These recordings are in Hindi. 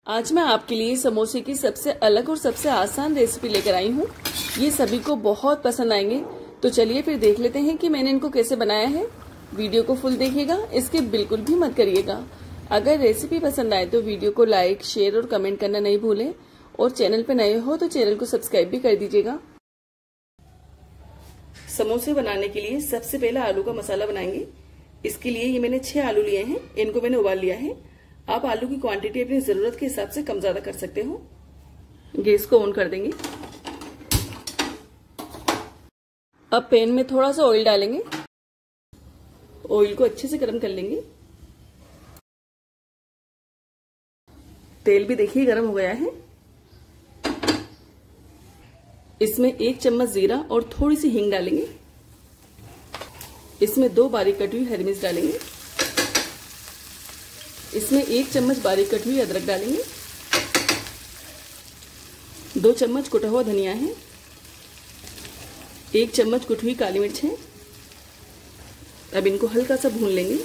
आज मैं आपके लिए समोसे की सबसे अलग और सबसे आसान रेसिपी लेकर आई हूँ। ये सभी को बहुत पसंद आएंगे। तो चलिए फिर देख लेते हैं कि मैंने इनको कैसे बनाया है। वीडियो को फुल देखिएगा, इसके बिल्कुल भी मत करिएगा। अगर रेसिपी पसंद आए तो वीडियो को लाइक, शेयर और कमेंट करना नहीं भूलें। और चैनल पर नए हो तो चैनल को सब्सक्राइब भी कर दीजिएगा। समोसे बनाने के लिए सबसे पहले आलू का मसाला बनाएंगे। इसके लिए ये मैंने 6 आलू लिए हैं, इनको मैंने उबाल लिया है। आप आलू की क्वांटिटी अपनी जरूरत के हिसाब से कम ज्यादा कर सकते हो। गैस को ऑन कर देंगे। अब पैन में थोड़ा सा ऑयल डालेंगे। ऑयल को अच्छे से गर्म कर लेंगे। तेल भी देखिए गर्म हो गया है। इसमें 1 चम्मच जीरा और थोड़ी सी हींग डालेंगे। इसमें 2 बारीक कटी हुई हरी मिर्च डालेंगे। इसमें 1 चम्मच बारीक कटी हुई अदरक डालेंगे। 2 चम्मच कुटा हुआ धनिया है। 1 चम्मच कुटी हुई काली मिर्च है। अब इनको हल्का सा भून लेंगे।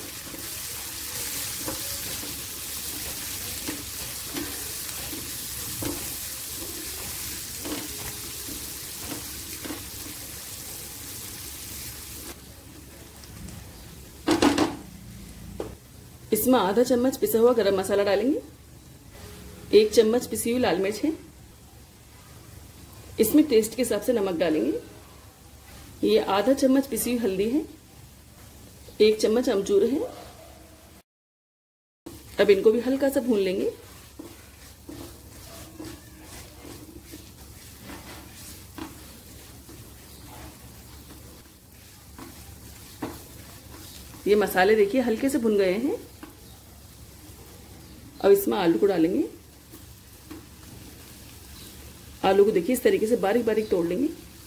इसमें आधा चम्मच पिसा हुआ गरम मसाला डालेंगे। 1 चम्मच पिसी हुई लाल मिर्च है। इसमें टेस्ट के हिसाब से नमक डालेंगे। ये आधा चम्मच पिसी हुई हल्दी है। 1 चम्मच अमचूर है। अब इनको भी हल्का सा भून लेंगे। ये मसाले देखिए हल्के से भुन गए हैं। अब इसमें आलू को डालेंगे। आलू को देखिए इस तरीके से बारीक बारीक तोड़ लेंगे।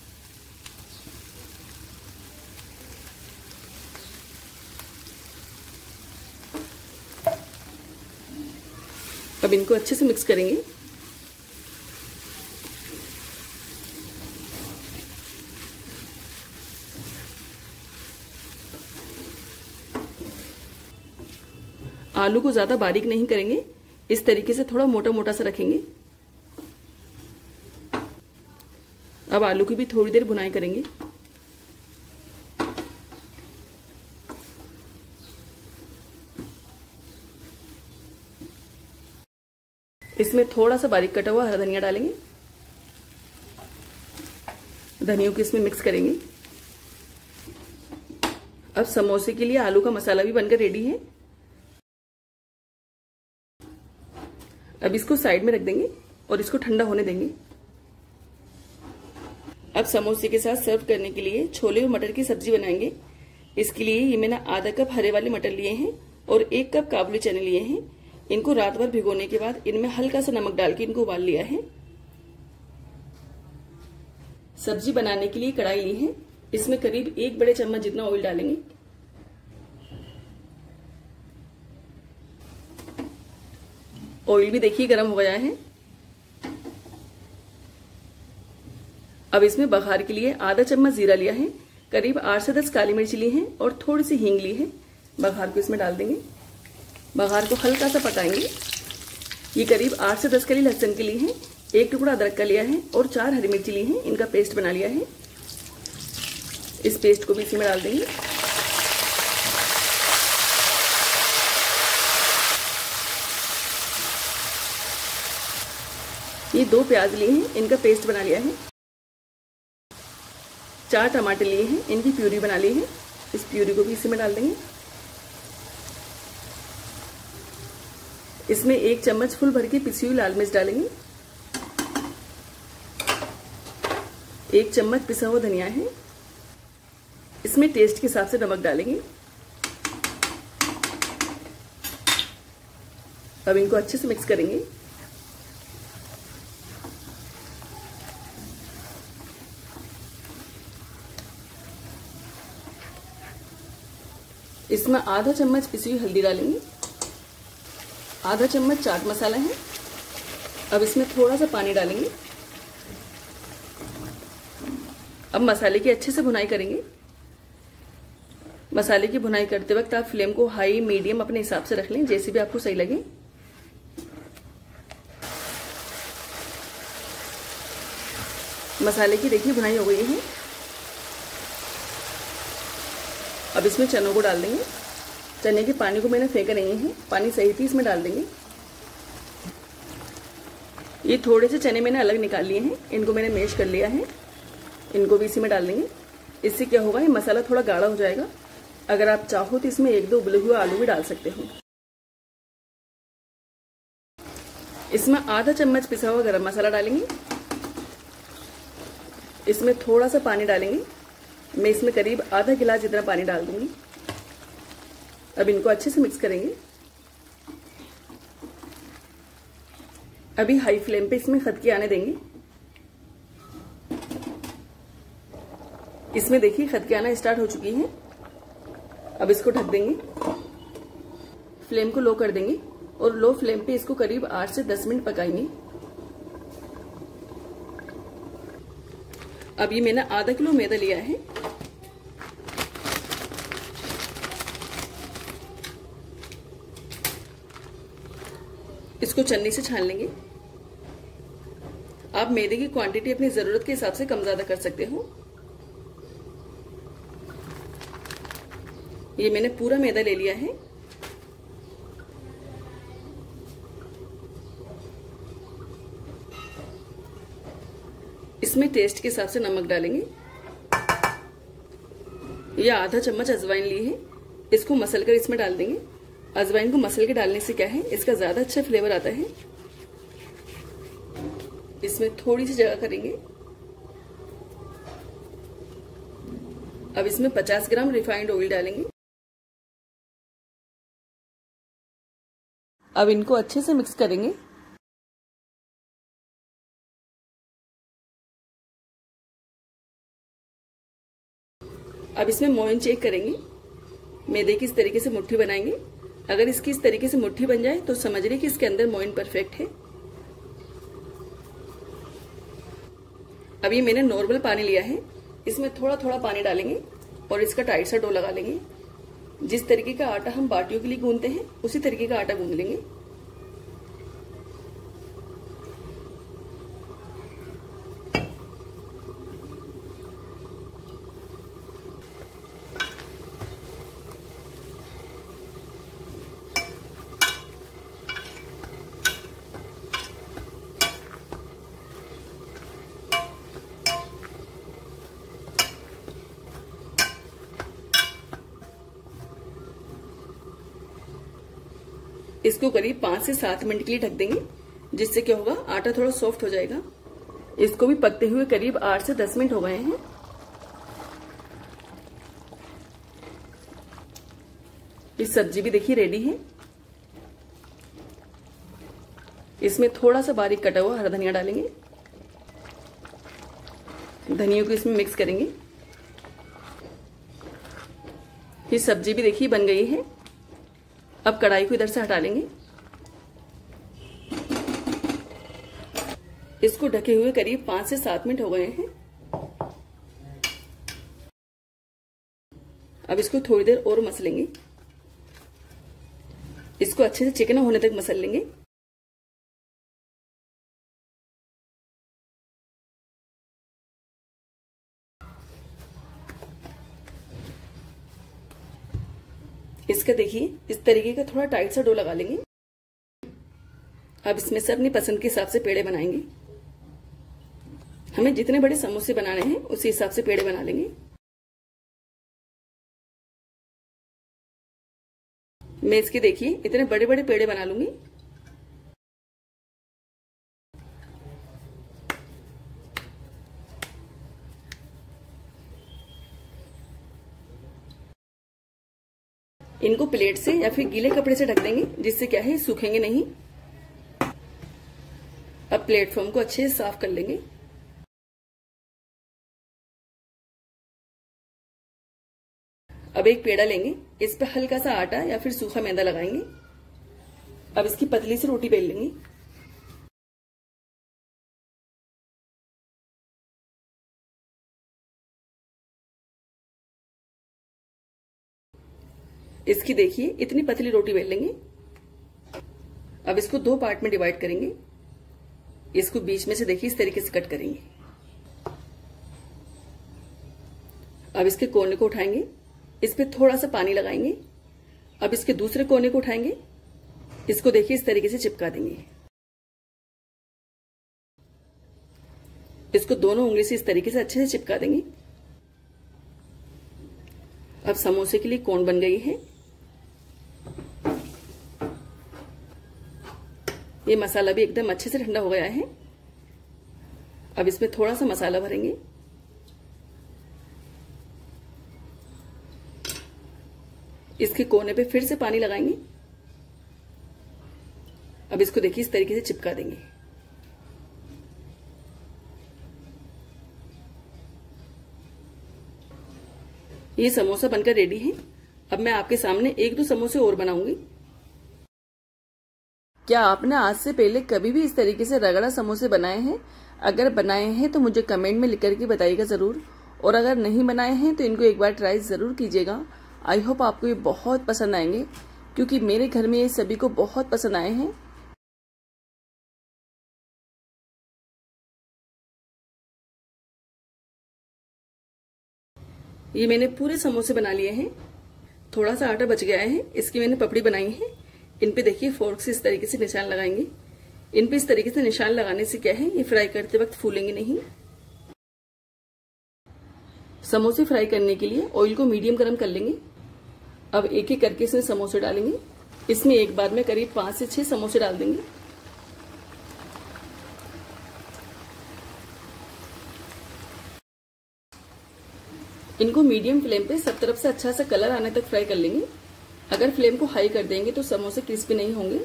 अब इनको अच्छे से मिक्स करेंगे। आलू को ज्यादा बारीक नहीं करेंगे, इस तरीके से थोड़ा मोटा मोटा सा रखेंगे। अब आलू की भी थोड़ी देर भुनाई करेंगे। इसमें थोड़ा सा बारीक कटा हुआ हरा धनिया डालेंगे। धनियों को इसमें मिक्स करेंगे। अब समोसे के लिए आलू का मसाला भी बनकर रेडी है। अब इसको साइड में रख देंगे और इसको ठंडा होने देंगे। अब समोसे के साथ सर्व करने के लिए छोले और मटर की सब्जी बनाएंगे। इसके लिए ये मैंने आधा कप हरे वाले मटर लिए हैं और 1 कप काबुली चने लिए हैं। इनको रात भर भिगोने के बाद इनमें हल्का सा नमक डाल के इनको उबाल लिया है। सब्जी बनाने के लिए कढ़ाई ली है। इसमें करीब 1 बड़े चम्मच जितना ऑयल डालेंगे। ऑयल भी देखिए गर्म हो गया है। अब इसमें बघार के लिए आधा चम्मच जीरा लिया है। करीब 8 से 10 काली मिर्च ली है और थोड़ी सी हींग ली है। बघार को इसमें डाल देंगे। बघार को हल्का सा पकाएंगे। ये करीब 8 से 10 कली लहसुन के लिए है। 1 टुकड़ा अदरक का लिया है और 4 हरी मिर्ची ली है। इनका पेस्ट बना लिया है। इस पेस्ट को भी इसी में डाल देंगे। ये 2 प्याज लिए हैं, इनका पेस्ट बना लिया है। 4 टमाटर लिए हैं, इनकी प्यूरी बना ली है। इस प्यूरी को भी इसी में डाल देंगे। इसमें 1 चम्मच फुल भर के पिसी हुई लाल मिर्च डालेंगे। 1 चम्मच पिसा हुआ धनिया है। इसमें टेस्ट के हिसाब से नमक डालेंगे। अब इनको अच्छे से मिक्स करेंगे। इसमें आधा चम्मच पिसी हुई हल्दी डालेंगे। आधा चम्मच चाट मसाला है। अब इसमें थोड़ा सा पानी डालेंगे। अब मसाले की अच्छे से भुनाई करेंगे। मसाले की भुनाई करते वक्त आप फ्लेम को हाई मीडियम अपने हिसाब से रख लें, जैसे भी आपको सही लगे। मसाले की देखिए भुनाई हो गई है। अब इसमें चनों को डाल देंगे। चने के पानी को मैंने फेंका नहीं है, पानी सही थी, इसमें डाल देंगे। ये थोड़े से चने मैंने अलग निकाल लिए हैं, इनको मैंने मैश कर लिया है, इनको भी इसी में डाल देंगे। इससे क्या होगा, ये मसाला थोड़ा गाढ़ा हो जाएगा। अगर आप चाहो तो इसमें 1-2 उबले हुए आलू भी डाल सकते हो। इसमें आधा चम्मच पिसा हुआ गरम मसाला डालेंगे। इसमें थोड़ा सा पानी डालेंगे। मैं इसमें करीब आधा गिलास जितना पानी डाल दूंगी। अब इनको अच्छे से मिक्स करेंगे। अभी हाई फ्लेम पे इसमें खदकी आने देंगे। इसमें देखिए खदकी आना स्टार्ट हो चुकी है। अब इसको ढक देंगे, फ्लेम को लो कर देंगे और लो फ्लेम पे इसको करीब 8 से 10 मिनट पकाएंगे। अब ये मैंने आधा किलो मैदा लिया है। इसको छन्नी से छान लेंगे। आप मैदे की क्वांटिटी अपनी जरूरत के हिसाब से कम ज्यादा कर सकते हो। ये मैंने पूरा मैदा ले लिया है। इसमें टेस्ट के हिसाब से नमक डालेंगे। ये आधा चम्मच अजवाइन ली है, इसको मसल कर इसमें डाल देंगे। अजवाइन को मसल के डालने से क्या है, इसका ज्यादा अच्छा फ्लेवर आता है। इसमें थोड़ी सी जगह करेंगे। अब इसमें 50 ग्राम रिफाइंड ऑयल डालेंगे। अब इनको अच्छे से मिक्स करेंगे। अब इसमें मोइन चेक करेंगे। मैदे की इस तरीके से मुट्ठी बनाएंगे। अगर इसकी इस तरीके से मुट्ठी बन जाए तो समझ लीजिए कि इसके अंदर मोइन परफेक्ट है। अभी मैंने नॉर्मल पानी लिया है, इसमें थोड़ा थोड़ा पानी डालेंगे और इसका टाइट सा डो लगा लेंगे। जिस तरीके का आटा हम बाटियों के लिए गूंथते हैं उसी तरीके का आटा गूंथ लेंगे। इसको करीब 5 से 7 मिनट के लिए ढक देंगे, जिससे क्या होगा, आटा थोड़ा सॉफ्ट हो जाएगा। इसको भी पकते हुए करीब 8 से 10 मिनट हो गए हैं। इस सब्जी भी देखिए रेडी है। इसमें थोड़ा सा बारीक कटा हुआ हरा धनिया डालेंगे। धनिया को इसमें मिक्स करेंगे। ये सब्जी भी देखिए बन गई है। अब कढ़ाई को इधर से हटा लेंगे। इसको ढके हुए करीब 5 से 7 मिनट हो गए हैं। अब इसको थोड़ी देर और मसलेंगे। इसको अच्छे से चिकना होने तक मसल लेंगे। इसका देखिए इस तरीके का थोड़ा टाइट सा डो लगा लेंगे। अब इसमें से अपनी पसंद के हिसाब से पेड़े बनाएंगे। हमें जितने बड़े समोसे बनाने हैं उसी हिसाब से पेड़े बना लेंगे। मैं इसके देखिए इतने बड़े बड़े पेड़े बना लूंगी। इनको प्लेट से या फिर गीले कपड़े से ढक देंगे, जिससे क्या है सूखेंगे नहीं। अब प्लेटफॉर्म को अच्छे से साफ कर लेंगे। अब एक पेड़ा लेंगे, इस पे हल्का सा आटा या फिर सूखा मैदा लगाएंगे। अब इसकी पतली सी रोटी बेल लेंगे। इसकी देखिए इतनी पतली रोटी बेल लेंगे। अब इसको 2 पार्ट में डिवाइड करेंगे। इसको बीच में से देखिए इस तरीके से कट करेंगे। अब इसके कोने को उठाएंगे, इस पे थोड़ा सा पानी लगाएंगे। अब इसके दूसरे कोने को उठाएंगे, इसको देखिए इस तरीके से चिपका देंगे। इसको दोनों उंगली से इस तरीके से अच्छे से चिपका देंगे। अब समोसे के लिए कोन बन गई है। ये मसाला भी एकदम अच्छे से ठंडा हो गया है। अब इसमें थोड़ा सा मसाला भरेंगे। इसके कोने पे फिर से पानी लगाएंगे। अब इसको देखिए इस तरीके से चिपका देंगे। ये समोसा बनकर रेडी है। अब मैं आपके सामने 1-2 समोसे और बनाऊंगी। क्या आपने आज से पहले कभी भी इस तरीके से रगड़ा समोसे बनाए हैं? अगर बनाए हैं तो मुझे कमेंट में लिख करके बताइएगा जरूर, और अगर नहीं बनाए हैं तो इनको एक बार ट्राई जरूर कीजिएगा। आई होप आपको ये बहुत पसंद आएंगे, क्योंकि मेरे घर में ये सभी को बहुत पसंद आए हैं। ये मैंने पूरे समोसे बना लिए हैं। थोड़ा सा आटा बच गया है, इसकी मैंने पपड़ी बनाई है। इन पे देखिए फोर्क से इस तरीके से निशान लगाएंगे। इन पे इस तरीके से निशान लगाने से क्या है, ये फ्राई करते वक्त फूलेंगे नहीं। समोसे फ्राई करने के लिए ऑयल को मीडियम गरम कर लेंगे। अब एक एक करके इसमें समोसे डालेंगे। इसमें एक बार में करीब 5 से 6 समोसे डाल देंगे। इनको मीडियम फ्लेम पे सब तरफ से अच्छा सा कलर आने तक फ्राई कर लेंगे। अगर फ्लेम को हाई कर देंगे तो समोसे क्रिस्पी नहीं होंगे।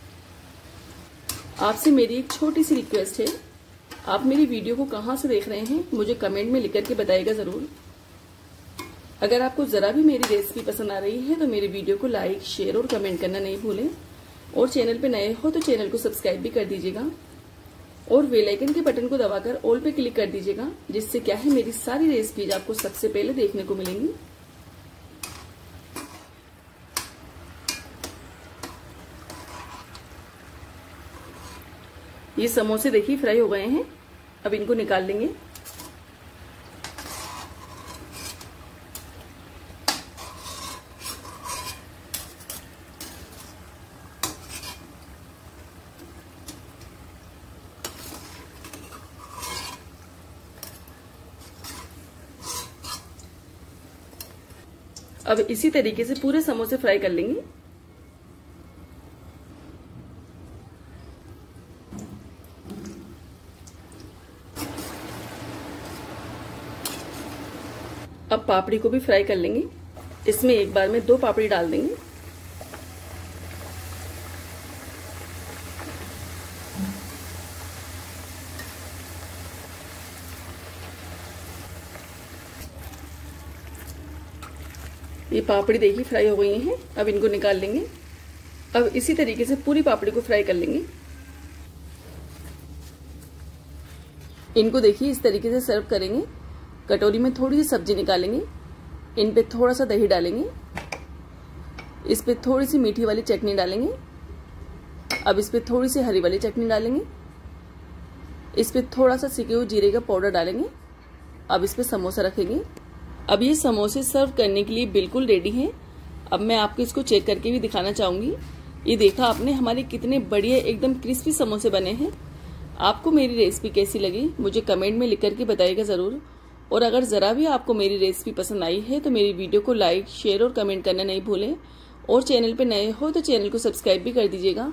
आपसे मेरी एक छोटी सी रिक्वेस्ट है, आप मेरी वीडियो को कहां से देख रहे हैं मुझे कमेंट में लिख करके बताइएगा जरूर। अगर आपको जरा भी मेरी रेसिपी पसंद आ रही है तो मेरी वीडियो को लाइक, शेयर और कमेंट करना नहीं भूलें, और चैनल पे नए हो तो चैनल को सब्सक्राइब भी कर दीजिएगा, और बेल आइकन के बटन को दबाकर ऑल पे क्लिक कर दीजिएगा, जिससे क्या है मेरी सारी रेसिपीज आपको सबसे पहले देखने को मिलेंगी। ये समोसे देखिए फ्राई हो गए हैं। अब इनको निकाल लेंगे। अब इसी तरीके से पूरे समोसे फ्राई कर लेंगे। अब पापड़ी को भी फ्राई कर लेंगे। इसमें एक बार में 2 पापड़ी डाल देंगे। ये पापड़ी देखिए फ्राई हो गई हैं। अब इनको निकाल लेंगे। अब इसी तरीके से पूरी पापड़ी को फ्राई कर लेंगे। इनको देखिए इस तरीके से सर्व करेंगे। कटोरी में थोड़ी सी सब्जी निकालेंगे, इन पे थोड़ा सा दही डालेंगे, इस पे थोड़ी सी मीठी वाली चटनी डालेंगे। अब इस पे थोड़ी सी हरी वाली चटनी डालेंगे, इस पे थोड़ा सा सिके हुए जीरे का पाउडर डालेंगे। अब इस पे समोसा रखेंगे। अब ये समोसे सर्व करने के लिए बिल्कुल रेडी हैं। अब मैं आपको इसको चेक करके भी दिखाना चाहूंगी। ये देखा आपने, हमारे कितने बढ़िया एकदम क्रिस्पी समोसे बने हैं। आपको मेरी रेसिपी कैसी लगी मुझे कमेंट में लिख करके बताइएगा जरूर, और अगर जरा भी आपको मेरी रेसिपी पसंद आई है तो मेरी वीडियो को लाइक, शेयर और कमेंट करना नहीं भूलें, और चैनल पे नए हो तो चैनल को सब्सक्राइब भी कर दीजिएगा।